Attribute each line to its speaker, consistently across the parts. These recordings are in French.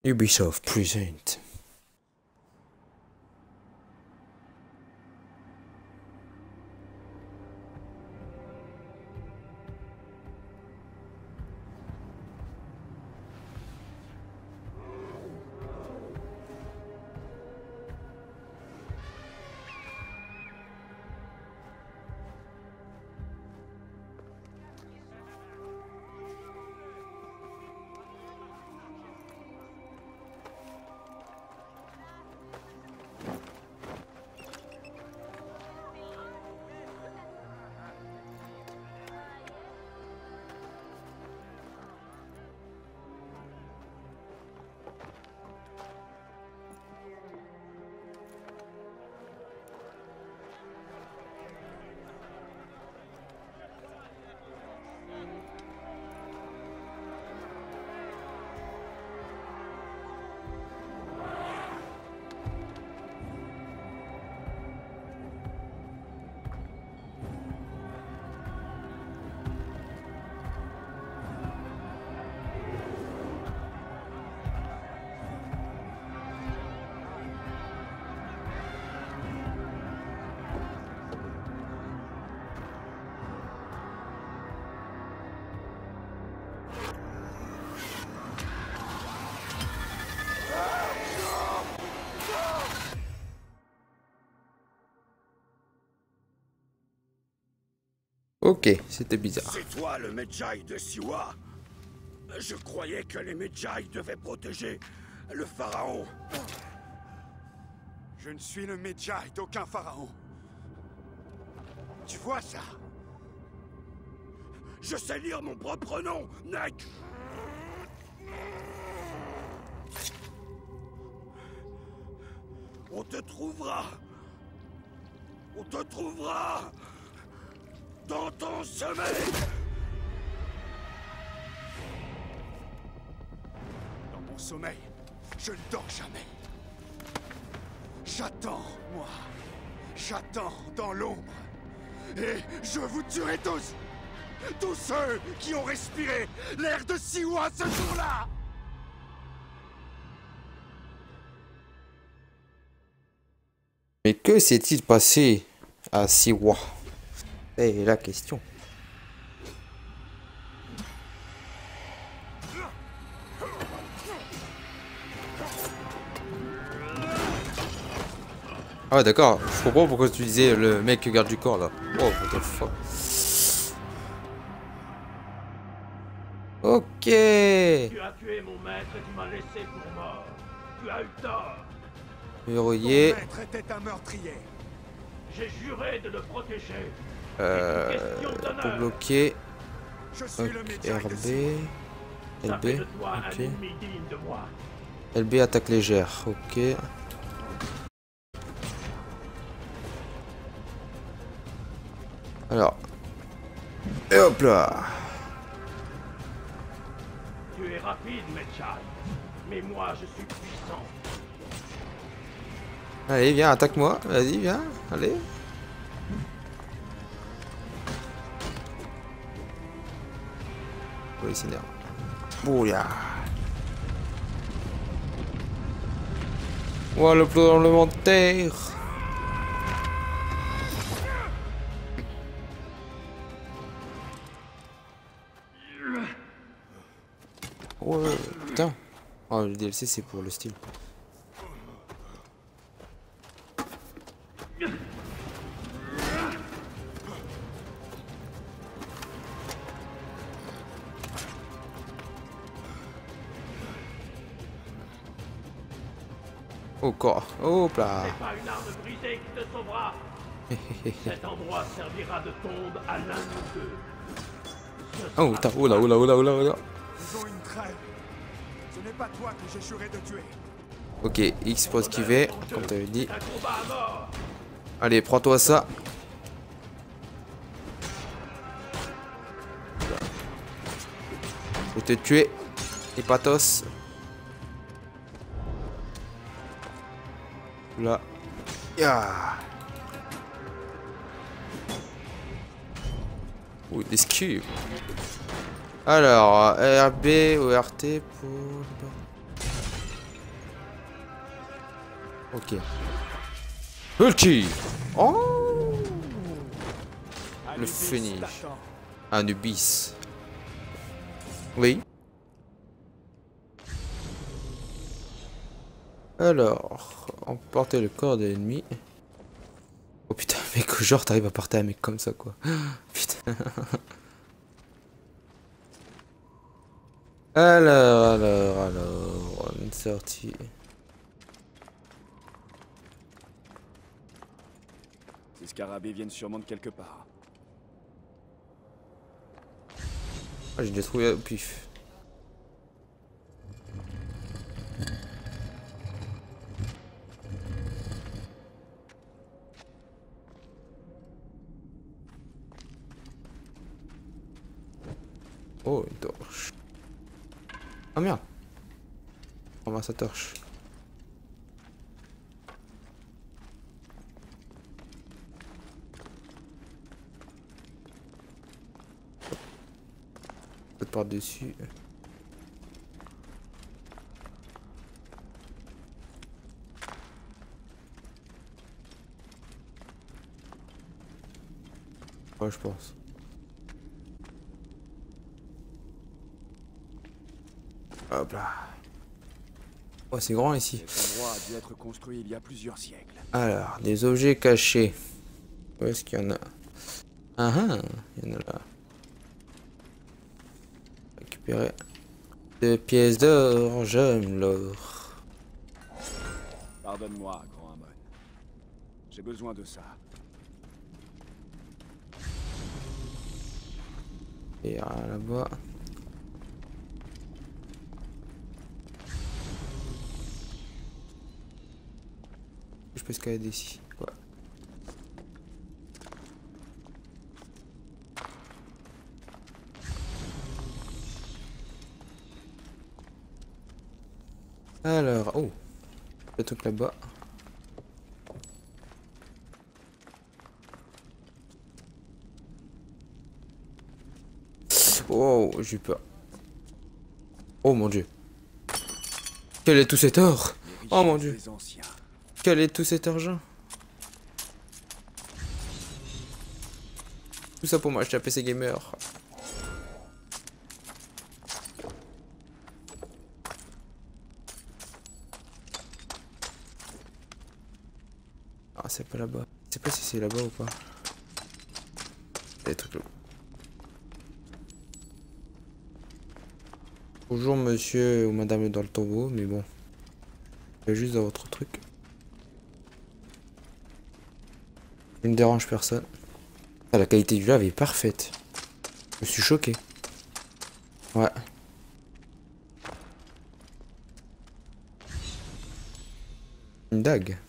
Speaker 1: Ubisoft present. Ok, c'était bizarre.
Speaker 2: C'est toi le Medjay de Siwa? Je croyais que les Medjay devaient protéger le pharaon.
Speaker 3: Je ne suis le Medjay d'aucun pharaon. Tu vois ça?
Speaker 2: Je sais lire mon propre nom, Nek. On te trouvera. On te trouvera dans ton sommeil.
Speaker 3: Dans mon sommeil, je ne dors jamais. J'attends, moi. J'attends dans l'ombre. Et je vous tuerai tous. Tous ceux qui ont respiré l'air de Siwa ce jour-là.
Speaker 1: Mais que s'est-il passé à Siwa? C'est la question. Ah d'accord, je comprends pourquoi tu disais le mec qui garde du corps là. Oh what the fuck. Ok.
Speaker 4: Tu as tué mon maître et tu m'as laissé pour mort. Tu as eu tort.
Speaker 1: Verrouillé.
Speaker 3: Ton maître était un meurtrier.
Speaker 4: J'ai juré de le protéger.
Speaker 1: Pour bloquer.
Speaker 3: Je suis le Medjay de
Speaker 1: RB.
Speaker 3: Siwa.
Speaker 4: Ça fait
Speaker 1: LB.
Speaker 4: de toi un
Speaker 1: Ok.
Speaker 4: ennemi digne de moi.
Speaker 1: LB attaque légère. Ok. Alors. Et hop là.
Speaker 4: Tu es rapide, Medjay. Mais moi, je suis puissant.
Speaker 1: Allez, viens, attaque-moi. Vas-y, viens. Allez. Oui, c'est bien. Bouya. Ouah, le tremblement de terre. Ouais, putain. Oh, le DLC, c'est pour le style. Oh, corps. Hop là.
Speaker 4: C'est pas une arme brisée qui te sauvera. Cet endroit servira de tombe à l'un de nous deux.
Speaker 1: Oh, putain. Oh là, oh là, oh là, oh là, oh là.
Speaker 3: Ils ont une trêve. Ce n'est pas toi que j'ai juré de tuer.
Speaker 1: Ok, X pour esquiver, comme t'avais dit.
Speaker 4: Un combat à mort.
Speaker 1: Allez, prends-toi ça. Je vais te tuer. Et patos. Là. Ya. Oh, l'esquive. Alors, RB ou RT pour... Ok. Ulti. Oh. Le finish. Anubis. Oui. Alors, emporter le corps de l'ennemi. Oh putain, mec, genre t'arrives à porter un mec comme ça quoi. Putain. Alors, une sortie.
Speaker 3: Ces scarabées viennent sûrement de quelque part.
Speaker 1: Ah, j'ai déjà trouvé au pif. Oh, une torche. Ah merde. On va sa torche. Peut-être par-dessus. Ouais, je pense. Hop là. Oh, c'est grand ici.
Speaker 3: Cet endroit a dû être construit il y a plusieurs siècles.
Speaker 1: Alors, des objets cachés. Où est-ce qu'il y en a? Ah ah, il y en a là. Récupérer 2 pièces d'or, j'aime l'or.
Speaker 3: Pardonne-moi, grand Amon. J'ai besoin de ça.
Speaker 1: Et là-bas. Je peux escalader ici. Ouais. Alors, oh, le truc là-bas. Oh, j'ai eu peur. Oh mon dieu. Quel est tout cet or? Oh mon dieu.
Speaker 3: Les anciens.
Speaker 1: Quel est tout cet argent? Tout ça pour moi, acheter un PC gamer. Ah, c'est pas là-bas. Je sais pas si c'est là-bas ou pas. Les trucs là. Bonjour monsieur ou madame dans le tombeau, mais bon. Je vais juste dans votre truc. Je ne dérange personne. Ah, la qualité du lave est parfaite. Je suis choqué. Ouais. Une dague.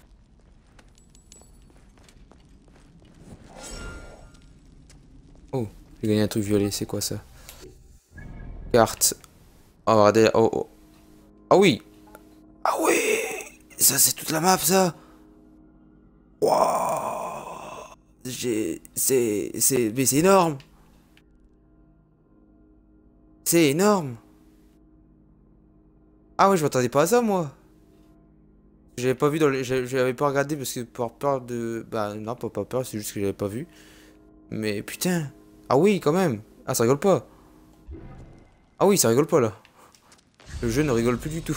Speaker 1: Oh, j'ai gagné un truc violet, c'est quoi ça? Carte. Oh, regardez. Oh, oh. Ah oui. Ah oui. Ça, c'est toute la map, ça. Waouh. Mais c'est énorme. C'est énorme. Ah ouais, je m'attendais pas à ça, moi. J'avais pas vu dans les... J'avais pas regardé parce que par peur de... Bah non, pas peur, c'est juste que j'avais pas vu. Mais putain. Ah oui, quand même. Ah, ça rigole pas. Ah oui, ça rigole pas, là. Le jeu ne rigole plus du tout.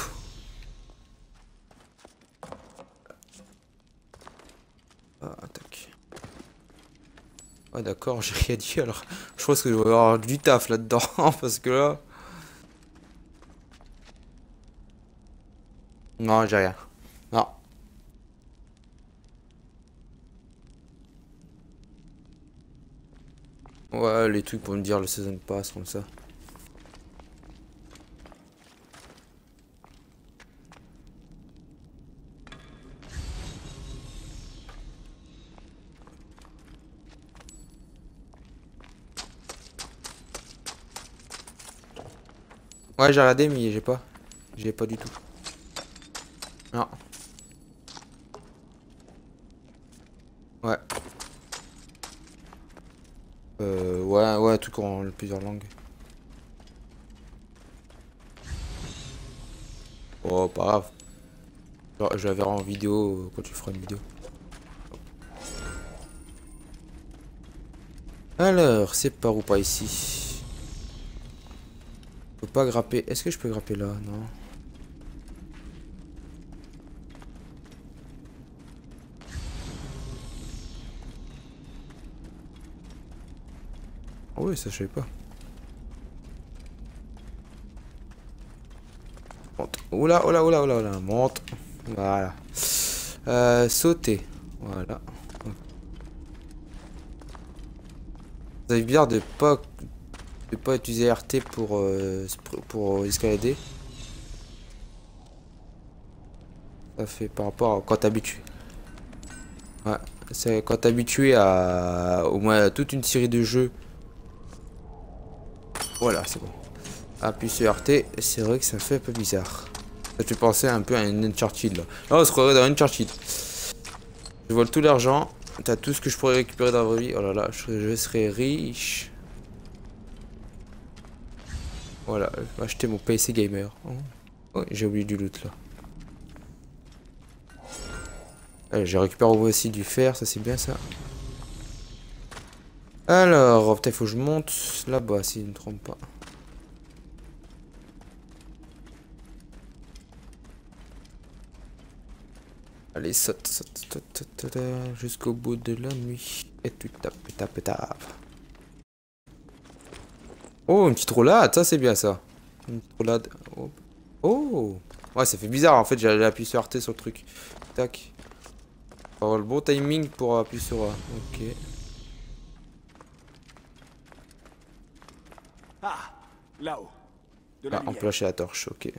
Speaker 1: Ah, tac. Ah d'accord, j'ai rien dit alors. Je pense que je vais avoir du taf là-dedans. Parce que là... Non, j'ai rien. Non. Ouais, les trucs pour me dire le season pass comme ça. Ouais, j'ai regardé, mais j'ai pas. J'ai pas du tout. Non. Ouais. Ouais, tout en plusieurs langues. Oh, pas grave. Genre, je la verrai en vidéo quand tu feras une vidéo. Alors, c'est par où? Pas ici. Je peux pas grapper. Est-ce que je peux grapper là? Non. Ah oui, ça je savais pas. Monte. Oula, oula, oula, oula, oula. Monte. Voilà. Sauter. Voilà. Ça fait bizarre de pas utiliser RT pour escalader. Ça fait par rapport à quand t'es habitué. Ouais, c'est quand t'es habitué à au moins toute une série de jeux. Voilà, c'est bon. Appuie sur RT, c'est vrai que ça fait un peu bizarre. Ça te fait penser un peu à une Uncharted là. Là on se croirait dans Uncharted. Je vole tout l'argent. T'as tout ce que je pourrais récupérer dans la vraie vie. Oh là là, je serais riche. Voilà, je vais acheter mon PC gamer. Oh, j'ai oublié du loot là. Allez, j'ai récupéré aussi du fer, ça c'est bien ça. Alors, peut-être faut que je monte là-bas si je ne me trompe pas. Allez, saute, saute, saute, saute, saute, jusqu'au bout de la nuit. Et tu tapes, tapes, tapes. Oh, une petite roulade, ça c'est bien ça. Une petite roulade. Oh. Oh. Ouais, ça fait bizarre en fait, j'ai appuyé sur RT sur le truc. Tac. Faut avoir le bon timing pour appuyer sur A. Ok.
Speaker 3: Ah, là-haut. De la
Speaker 1: Ah, on
Speaker 3: lumière.
Speaker 1: peut lâcher la torche, ok.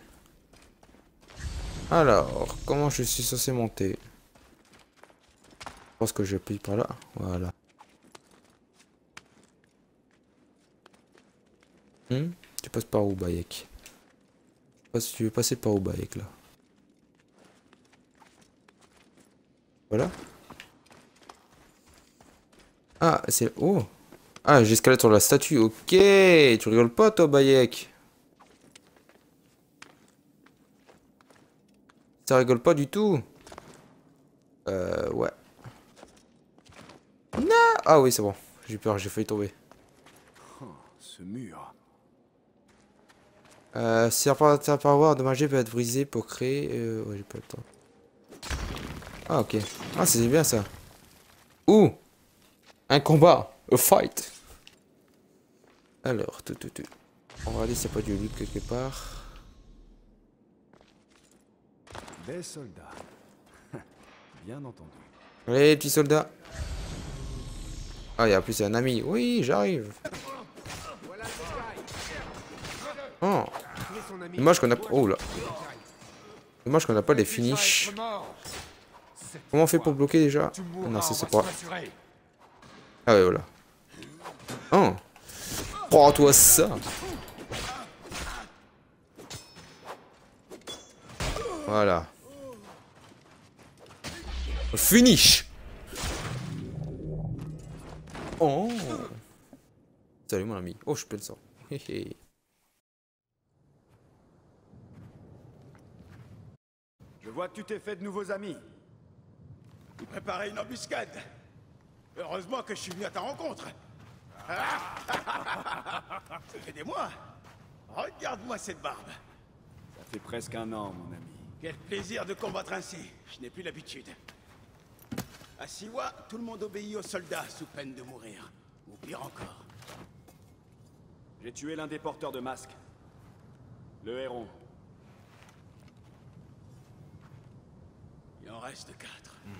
Speaker 1: Alors, comment je suis censé monter? Je pense que j'appuie par là. Voilà. Tu passes par où, Bayek? Tu veux passer par où, Bayek, là? Voilà. Ah, c'est... Oh! Ah, j'escalade sur la statue, ok! Tu rigoles pas, toi, Bayek? Ça rigole pas du tout? Ouais. Non! Ah oui, c'est bon. J'ai peur, j'ai failli tomber.
Speaker 3: Oh, ce mur.
Speaker 1: Si un paroi endommagé peut être brisé pour créer... ouais, j'ai pas le temps. Ah, ok. Ah, c'est bien ça. Ouh! Un combat! A fight! Alors, on va regarder s'il n'y a pas du loot quelque part.
Speaker 3: Des soldats. Bien entendu.
Speaker 1: Allez, petit soldat! Ah, et en plus, c'est un ami. Oui, j'arrive! Oh! Dommage qu'on a... Oh là! Dommage qu'on n'a pas les finishes. Comment on fait pour bloquer déjà? Oh, non, c'est pas... Ah ouais, voilà. Oh! Prends-toi ça! Voilà. Finish! Oh! Salut mon ami. Oh, je peux le sang.
Speaker 3: Je vois que tu t'es fait de nouveaux amis.
Speaker 2: Il préparait une embuscade. Heureusement que je suis venu à ta rencontre. Ça fait des mois. Regarde-moi cette barbe.
Speaker 3: Ça fait presque un an, mon ami.
Speaker 2: Quel plaisir de combattre ainsi. Je n'ai plus l'habitude. À Siwa, tout le monde obéit aux soldats sous peine de mourir. Ou pire encore.
Speaker 3: J'ai tué l'un des porteurs de masques. Le héron.
Speaker 2: Il en reste 4.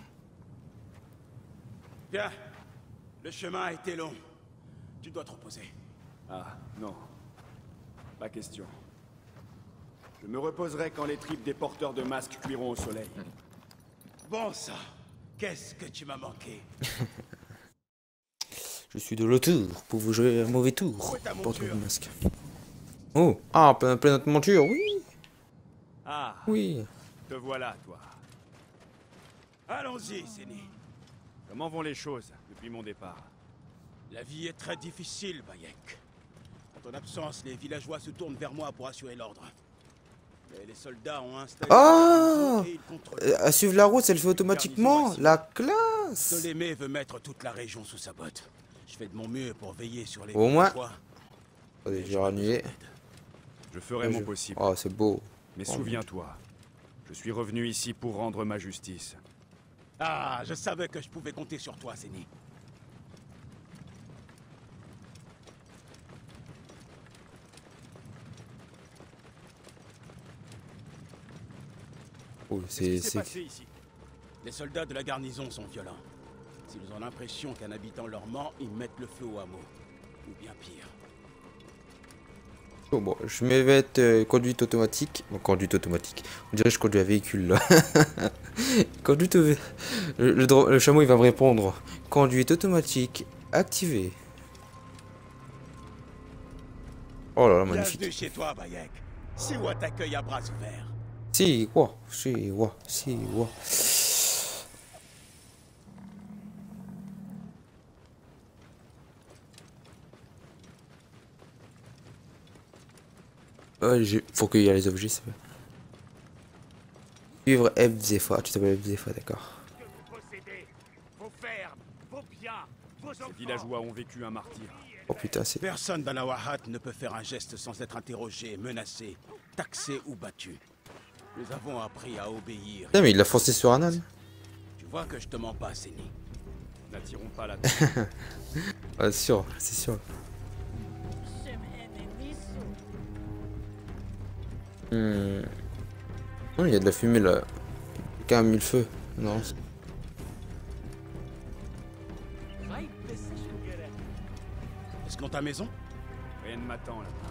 Speaker 2: Bien. Le chemin a été long. Tu dois te reposer.
Speaker 3: Ah, non. Pas question. Je me reposerai quand les tripes des porteurs de masques cuiront au soleil.
Speaker 2: Bon sang. Qu'est-ce que tu m'as manqué?
Speaker 1: Je suis de retour pour vous jouer un mauvais tour.
Speaker 2: Où est ta
Speaker 1: Porte
Speaker 2: monture?
Speaker 1: le masque. Oh! Ah, plein notre monture, oui!
Speaker 3: Ah,
Speaker 1: Oui!
Speaker 3: te voilà, toi.
Speaker 2: Allons-y, Zéni.
Speaker 3: Comment vont les choses depuis mon départ?
Speaker 2: La vie est très difficile, Bayek. En ton absence, les villageois se tournent vers moi pour assurer l'ordre. Mais les soldats ont installé
Speaker 1: Ah,
Speaker 2: et ils contrôlent.
Speaker 1: à suivre la route, ça le fait automatiquement. La classe.
Speaker 2: Ptolémée veut mettre toute la région sous sa botte. Je fais de mon mieux pour veiller sur les
Speaker 1: Au moins.
Speaker 2: villageois.
Speaker 1: Attendez, je vais annuler.
Speaker 5: Je ferai mon possible.
Speaker 1: Oh, c'est beau.
Speaker 5: Mais souviens-toi, je suis revenu ici pour rendre ma justice.
Speaker 2: Ah, je savais que je pouvais compter sur toi, Zéni.
Speaker 1: Oh,
Speaker 5: Qu'est-ce qui s'est
Speaker 1: c'est.
Speaker 5: passé ici?
Speaker 2: Les soldats de la garnison sont violents. S'ils ont l'impression qu'un habitant leur ment, ils mettent le feu au hameau. Ou bien pire.
Speaker 1: Oh, bon, je vais mettre conduite automatique. Bon, conduite automatique. On dirait que je conduis un véhicule là. Conduite le chameau il va me répondre. Conduite automatique activée. Oh là là, magnifique.
Speaker 2: Bienvenue chez toi, Bayek. Siwa t'accueille à bras ouverts.
Speaker 1: Si, quoi. Si, quoi. Si, quoi. Faut qu'il y ait les objets, c'est vrai. Suivre Ebzefa. Tu t'appelles Ebzefa, d'accord.
Speaker 4: Que vous possédez, vos fermes, vos biens, vos enfants.
Speaker 5: Ces villageois ont vécu un martyr.
Speaker 1: Oh putain, c'est.
Speaker 2: Personne dans la Wahat ne peut faire un geste sans être interrogé, menacé, taxé ou battu. Nous avons appris à obéir.
Speaker 1: Putain, mais il l'a forcé sur un âne.
Speaker 2: Tu vois que je te mens pas, Zéni.
Speaker 5: N'attirons pas la tête.
Speaker 1: Ah, c'est sûr, c'est sûr. Oh, il y a de la fumée là. Quelqu'un a mis le feu. Non.
Speaker 2: Est-ce qu'on ta maison?
Speaker 5: Rien ne m'attend là-bas.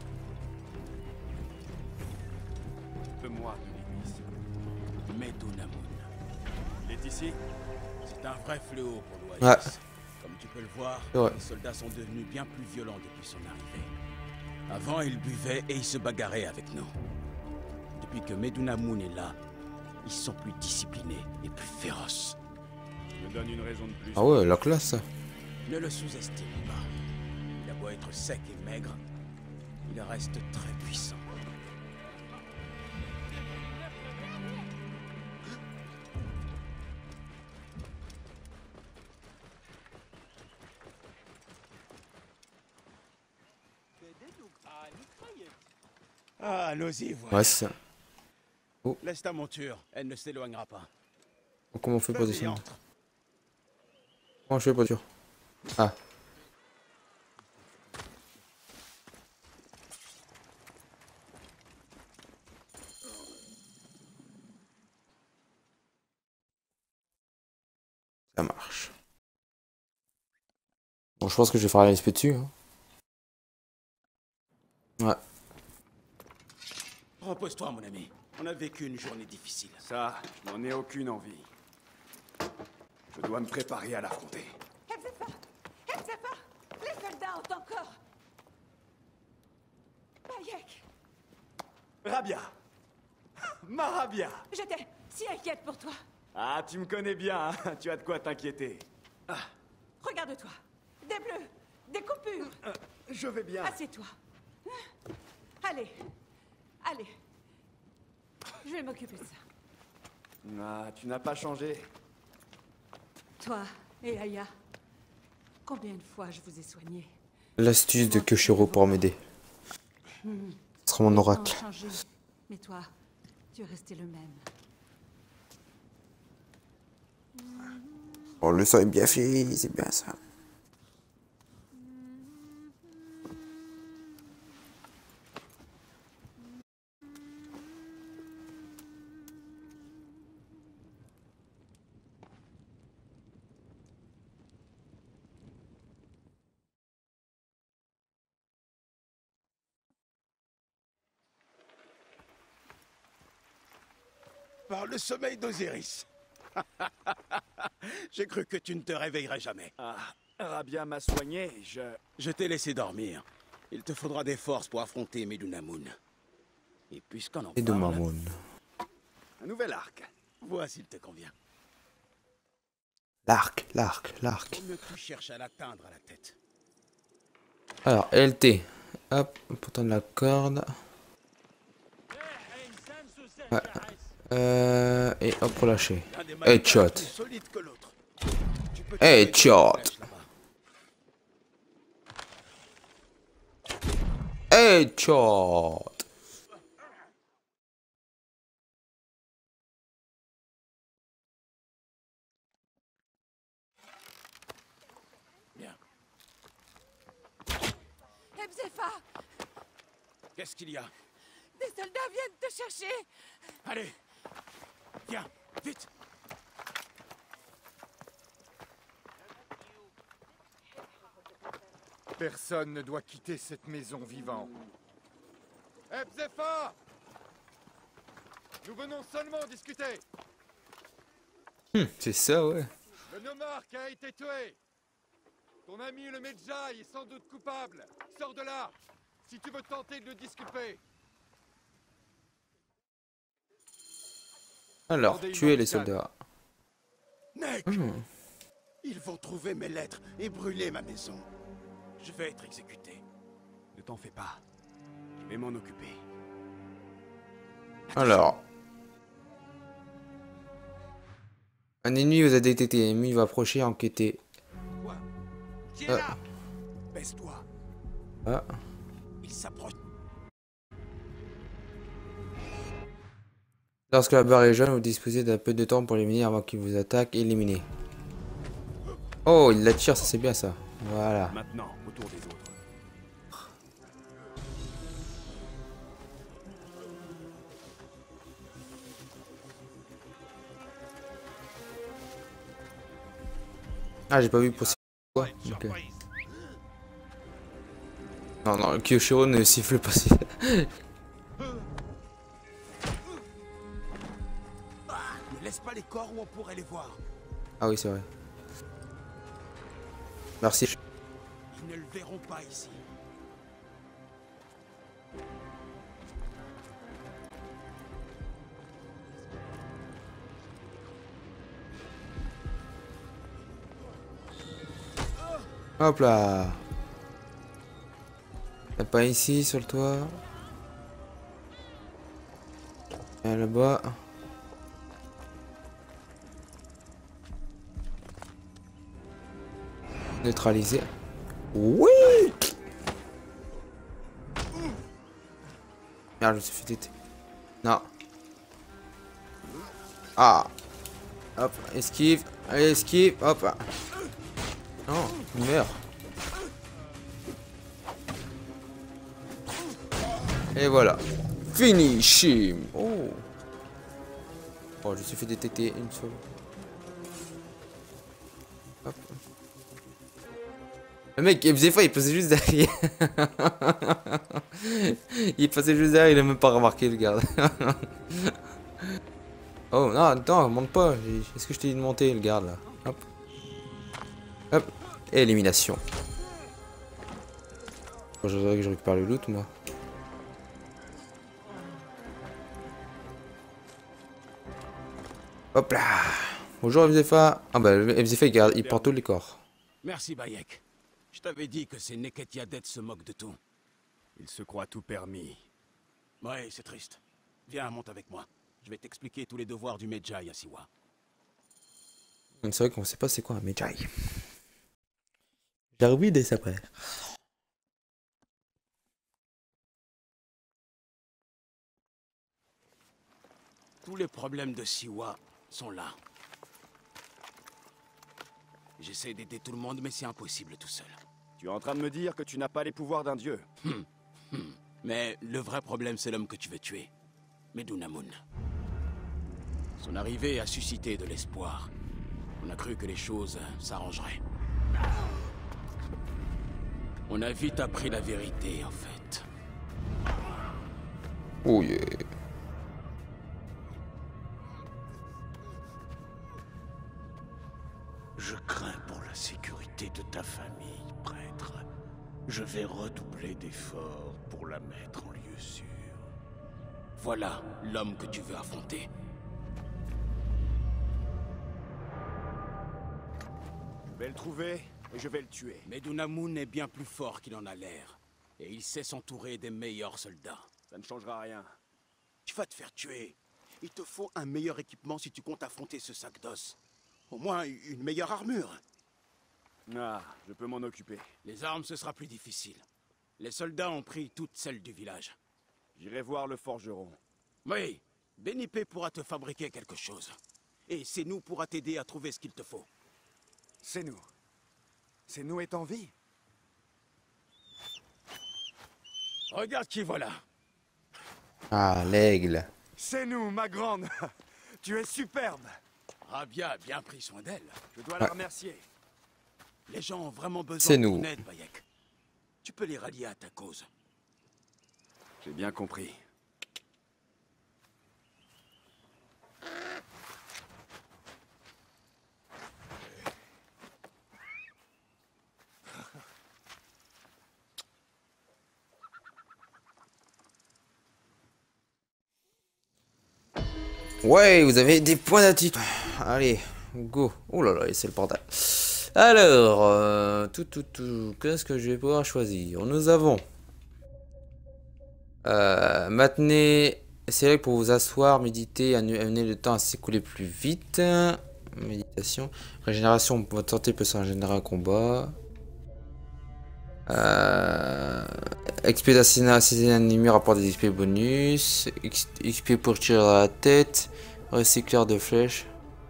Speaker 5: Fais-moi de l'église.
Speaker 2: Medunamun.
Speaker 5: Il est ici?
Speaker 2: C'est un vrai fléau pour l'Oasis.
Speaker 1: Ouais.
Speaker 2: Comme tu peux le voir,
Speaker 1: C'est vrai.
Speaker 2: les soldats sont devenus bien plus violents depuis son arrivée. Avant, ils buvaient et ils se bagarraient avec nous. Depuis que Medunamun est là, ils sont plus disciplinés et plus féroces.
Speaker 5: Me donne une raison de plus.
Speaker 1: Ah ouais, la classe.
Speaker 2: Ne le sous-estime pas. Il a beau être sec et maigre, il reste très puissant. Ah, allons-y, voilà.
Speaker 1: Ouais, c'est ça.
Speaker 2: Laisse ta monture, elle ne s'éloignera pas.
Speaker 1: Comment on fait pour
Speaker 2: Vas-y,
Speaker 1: descendre?
Speaker 2: entre.
Speaker 1: Comment je fais pour sûr? Ah. Ça marche. Bon, je pense que je vais faire un SP dessus. Hein. Ouais.
Speaker 2: Repose-toi, mon ami. On a vécu une journée difficile.
Speaker 5: Ça, je n'en ai aucune envie. Je dois me préparer à l'affronter.
Speaker 6: Ebzefa! Ebzefa! Les soldats ont encore... Bayek!
Speaker 5: Rabia! Ma Rabia!
Speaker 6: J'étais si inquiète pour toi.
Speaker 5: Ah, tu me connais bien, hein. Tu as de quoi t'inquiéter.
Speaker 6: Regarde-toi. Des bleus, des coupures.
Speaker 5: Je vais bien.
Speaker 6: Assieds-toi. Allez. Allez. Je vais m'occuper de ça.
Speaker 5: Ah, tu n'as pas changé.
Speaker 6: Toi et Aya, combien de fois je vous ai soigné?
Speaker 1: L'astuce de Kyoshiro pour m'aider. Ce sera mon
Speaker 6: Les
Speaker 1: oracle.
Speaker 6: temps ont changé, mais toi, tu es resté le même.
Speaker 1: Oh, le sang est bien fait, c'est bien ça.
Speaker 2: Par le sommeil d'Osiris. J'ai cru que tu ne te réveillerais jamais.
Speaker 5: Ah, Rabia m'a soigné,
Speaker 2: Je t'ai laissé dormir. Il te faudra des forces pour affronter Medunamun. Et puisqu'on en
Speaker 1: Et de
Speaker 2: parle,
Speaker 1: Mamoun.
Speaker 5: Un nouvel arc.
Speaker 2: vois s'il te convient.
Speaker 1: L'arc, l'arc, l'arc.
Speaker 2: Faut mieux que tu cherches à l'atteindre à la tête.
Speaker 1: Alors, LT. Hop, pourtant de la corde. Et hop, relâché. Headshot.
Speaker 2: Plus solide que l'autre. Tu peux
Speaker 1: Headshot. Headshot.
Speaker 2: Bien.
Speaker 6: Ebzefa,
Speaker 2: Qu'est-ce qu'il y a?
Speaker 6: des soldats viennent te chercher.
Speaker 2: Allez. Viens, vite.
Speaker 3: Personne ne doit quitter cette maison vivant. Ebzefa! Nous venons seulement discuter.
Speaker 1: C'est ça, ouais.
Speaker 3: Le nomarque a été tué. Ton ami le Medjay est sans doute coupable. Sors de là, si tu veux tenter de le disculper.
Speaker 1: Alors, tuer les soldats.
Speaker 2: Nek, ils vont trouver mes lettres et brûler ma maison. Je vais être exécuté. Ne t'en fais pas. Je vais m'en occuper.
Speaker 1: Alors. Un ennemi vous a détecté. Un ennemi va approcher, enquêter.
Speaker 2: Quoi? Qui est là? Baisse-toi.
Speaker 1: Ah.
Speaker 2: Il s'approche.
Speaker 1: Lorsque la barre est jaune, vous disposez d'un peu de temps pour l'éliminer avant qu'il vous attaque et éliminer. Oh, il la tire, ça c'est bien ça. Voilà.
Speaker 2: Maintenant, autour des autres.
Speaker 1: Ah, j'ai pas vu possible. Quoi ok. Non, non, Kyoshiro ne siffle pas.
Speaker 2: Ne laisse pas les corps où on pourrait les voir.
Speaker 1: Ah oui, c'est vrai. Merci.
Speaker 2: Ils ne le verront pas ici.
Speaker 1: Hop là. T'as pas ici sur le toit. Et là-bas. Neutraliser. Oui. Merde, je me suis fait téter. Non. Ah. Hop, esquive. Allez, esquive. Hop. Non, il meurt. Et voilà. Finish him. Oh. Oh, je me suis fait détecter une seule. Hop. Le mec, il faisait fois, il passait juste derrière. Il passait juste derrière, il a même pas remarqué le garde. Oh non, attends, monte pas. Est-ce que je t'ai dit de monter le garde là? Hop. Hop. Élimination. Bon, je voudrais que je récupère le loot moi. Hop là. Bonjour MZFA. Ah bah MZFA il porte tous les corps.
Speaker 2: Merci Bayek. Je t'avais dit que ces Neketiadet se moquent de tout.
Speaker 5: Il se croit tout permis.
Speaker 2: Ouais, c'est triste. Viens, monte avec moi. Je vais t'expliquer tous les devoirs du Medjay à Siwa.
Speaker 1: C'est vrai qu'on sait pas c'est quoi un Medjay. J'ai oublié des après.
Speaker 2: Tous les problèmes de Siwa sont là. J'essaie d'aider tout le monde, mais c'est impossible tout seul.
Speaker 5: Tu es en train de me dire que tu n'as pas les pouvoirs d'un dieu.
Speaker 2: Mais le vrai problème, c'est l'homme que tu veux tuer. Medunamun. Son arrivée a suscité de l'espoir. On a cru que les choses s'arrangeraient. On a vite appris la vérité, en fait.
Speaker 1: Oh yeah.
Speaker 7: Je crains pour la sécurité de ta famille, prêtre. Je vais redoubler d'efforts pour la mettre en lieu sûr.
Speaker 2: Voilà l'homme que tu veux affronter.
Speaker 5: Je vais le trouver et je vais le tuer.
Speaker 2: Medunamun est bien plus fort qu'il en a l'air. Et il sait s'entourer des meilleurs soldats.
Speaker 5: Ça ne changera rien.
Speaker 2: Tu vas te faire tuer. Il te faut un meilleur équipement si tu comptes affronter ce sac d'os. Au moins une meilleure armure.
Speaker 5: Ah, je peux m'en occuper.
Speaker 2: Les armes, ce sera plus difficile. Les soldats ont pris toutes celles du village.
Speaker 5: J'irai voir le forgeron.
Speaker 2: Oui, Benipé pourra te fabriquer quelque chose. Et Senou pourra t'aider à trouver ce qu'il te faut.
Speaker 3: C'est nous. C'est nous est en vie.
Speaker 2: Regarde qui voilà.
Speaker 1: Ah, l'aigle.
Speaker 3: C'est nous, ma grande. Tu es superbe.
Speaker 2: Rabia a bien pris soin d'elle.
Speaker 3: Je dois la remercier.
Speaker 2: Les gens ont vraiment besoin
Speaker 1: C'est
Speaker 2: de
Speaker 1: nous.
Speaker 2: ton aide, Bayek. Tu peux les rallier à ta cause.
Speaker 5: J'ai bien compris.
Speaker 1: Ouais, vous avez des points d'attitude. Allez, go. Oh là là, c'est le bordel. Alors, qu'est-ce que je vais pouvoir choisir? Nous avons maintenez, c'est vrai que pour vous asseoir, méditer, amener le temps à s'écouler plus vite. Méditation, régénération, votre santé peut s'en générer un combat. XP d'assassiner un ennemi rapporte des XP bonus. XP pour tirer à la tête. Recycleur de flèches.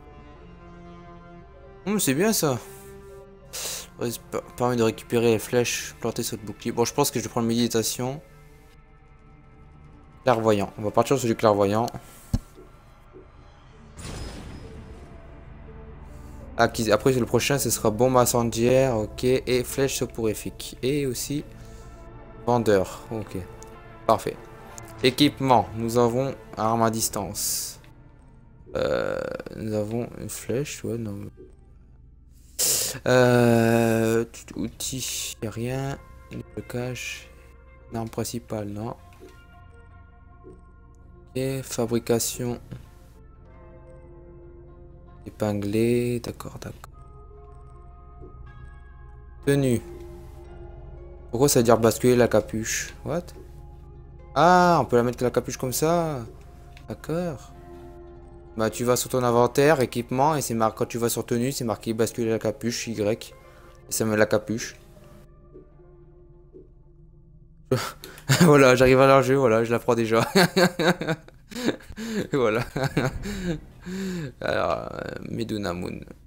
Speaker 1: C'est bien ça. Permet de récupérer les flèches plantées sur le bouclier. Bon, je pense que je vais prendre méditation. Clairvoyant. On va partir sur du clairvoyant. Après, le prochain, ce sera bombe incendiaire. Ok. Et flèche soporifique. Et aussi vendeur. Ok. Parfait. Équipement. Nous avons arme à distance. Nous avons une flèche. Ouais, non. Outils. Rien. Le cache. Arme principale. Non. Ok. Fabrication. Épinglé. D'accord, d'accord. Tenue. Pourquoi ça veut dire basculer la capuche? What? Ah, on peut la mettre la capuche comme ça. D'accord. Bah tu vas sur ton inventaire, équipement, et c'est marqué, quand tu vas sur tenue, c'est marqué basculer la capuche, Y. Et ça met la capuche. Voilà, j'arrive à leur jeu, voilà, je la prends déjà. Voilà. Alors, Medunamun.